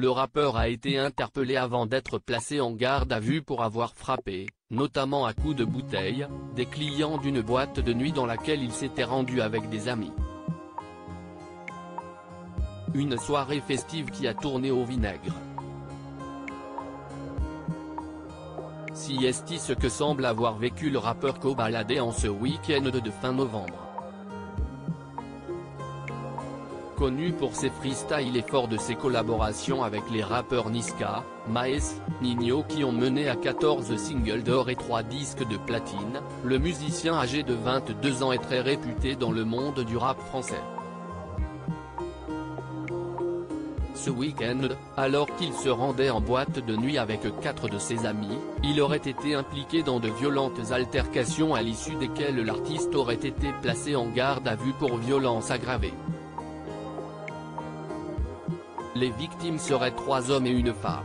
le rappeur a été interpellé avant d'être placé en garde à vue pour avoir frappé, notamment à coups de bouteille, des clients d'une boîte de nuit dans laquelle il s'était rendu avec des amis. Une soirée festive qui a tourné au vinaigre. Si est ce que semble avoir vécu le rappeur Kobalade en ce week-end de fin novembre. Connu pour ses freestyles et fort de ses collaborations avec les rappeurs Niska, Maes, Ninho qui ont mené à 14 singles d'or et 3 disques de platine, le musicien âgé de 22 ans est très réputé dans le monde du rap français. Ce week-end, alors qu'il se rendait en boîte de nuit avec 4 de ses amis, il aurait été impliqué dans de violentes altercations à l'issue desquelles l'artiste aurait été placé en garde à vue pour violence aggravée. Les victimes seraient 3 hommes et une femme.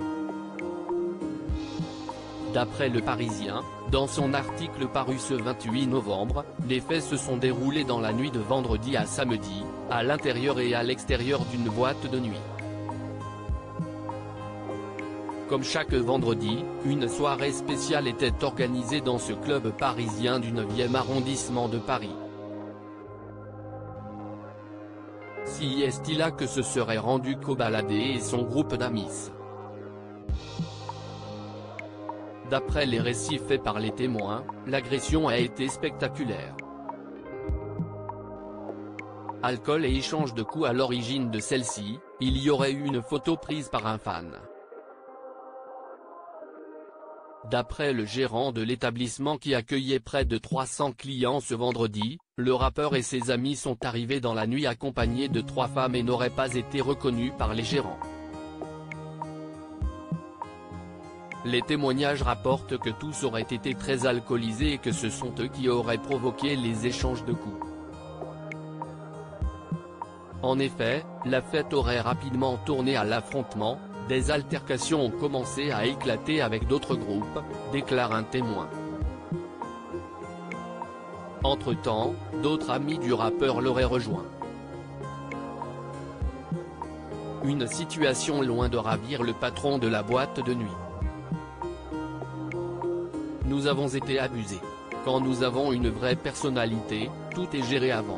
D'après Le Parisien, dans son article paru ce 28 novembre, les faits se sont déroulés dans la nuit de vendredi à samedi, à l'intérieur et à l'extérieur d'une boîte de nuit. Comme chaque vendredi, une soirée spéciale était organisée dans ce club parisien du 9e arrondissement de Paris. Si est-il là que se serait rendu Kobalade et son groupe d'amis. D'après les récits faits par les témoins, l'agression a été spectaculaire. Alcool et échange de coups à l'origine de celle-ci, il y aurait eu une photo prise par un fan. D'après le gérant de l'établissement qui accueillait près de 300 clients ce vendredi, le rappeur et ses amis sont arrivés dans la nuit accompagnés de 3 femmes et n'auraient pas été reconnus par les gérants. Les témoignages rapportent que tous auraient été très alcoolisés et que ce sont eux qui auraient provoqué les échanges de coups. En effet, la fête aurait rapidement tourné à l'affrontement, des altercations ont commencé à éclater avec d'autres groupes, déclare un témoin. Entre-temps, d'autres amis du rappeur l'auraient rejoint. Une situation loin de ravir le patron de la boîte de nuit. Nous avons été abusés. Quand nous avons une vraie personnalité, tout est géré avant.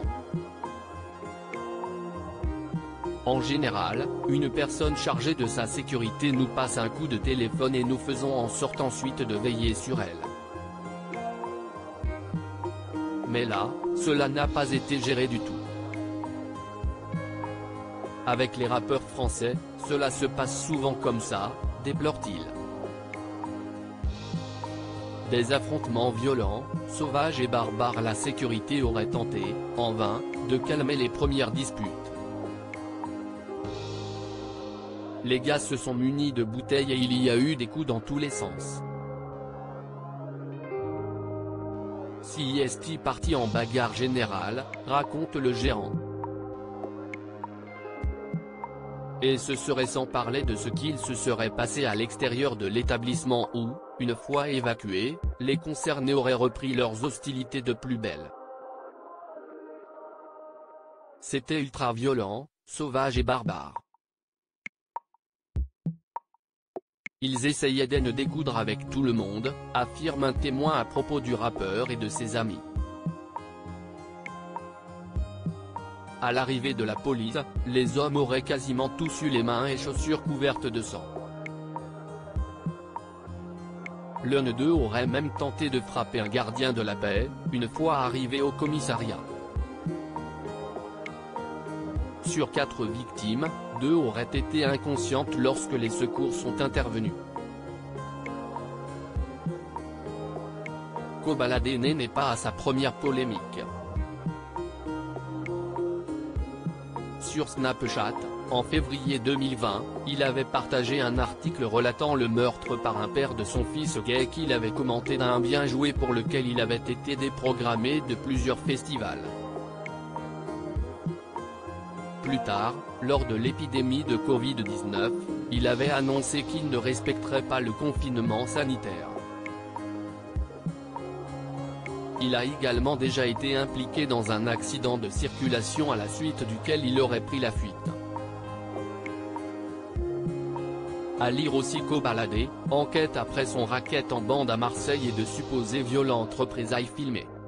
En général, une personne chargée de sa sécurité nous passe un coup de téléphone et nous faisons en sorte ensuite de veiller sur elle. Mais là, cela n'a pas été géré du tout. Avec les rappeurs français, cela se passe souvent comme ça, déplore-t-il. Des affrontements violents, sauvages et barbares. La sécurité aurait tenté, en vain, de calmer les premières disputes. Les gars se sont munis de bouteilles et il y a eu des coups dans tous les sens. Si est parti en bagarre générale, raconte le gérant. Et ce serait sans parler de ce qu'il se serait passé à l'extérieur de l'établissement où, une fois évacués, les concernés auraient repris leurs hostilités de plus belle. C'était ultra violent, sauvage et barbare. Ils essayaient d'en découdre avec tout le monde, affirme un témoin à propos du rappeur et de ses amis. À l'arrivée de la police, les hommes auraient quasiment tous eu les mains et chaussures couvertes de sang. L'un d'eux aurait même tenté de frapper un gardien de la paix, une fois arrivé au commissariat. Sur 4 victimes, 2 auraient été inconscientes lorsque les secours sont intervenus. Kobalade n'est pas à sa première polémique. Sur Snapchat, en février 2020, il avait partagé un article relatant le meurtre par un père de son fils gay qu'il avait commenté d'un bien joué pour lequel il avait été déprogrammé de plusieurs festivals. Plus tard, lors de l'épidémie de Covid-19, il avait annoncé qu'il ne respecterait pas le confinement sanitaire. Il a également déjà été impliqué dans un accident de circulation à la suite duquel il aurait pris la fuite. À lire aussi Cobaladé, enquête après son racket en bande à Marseille et de supposées violentes représailles filmées.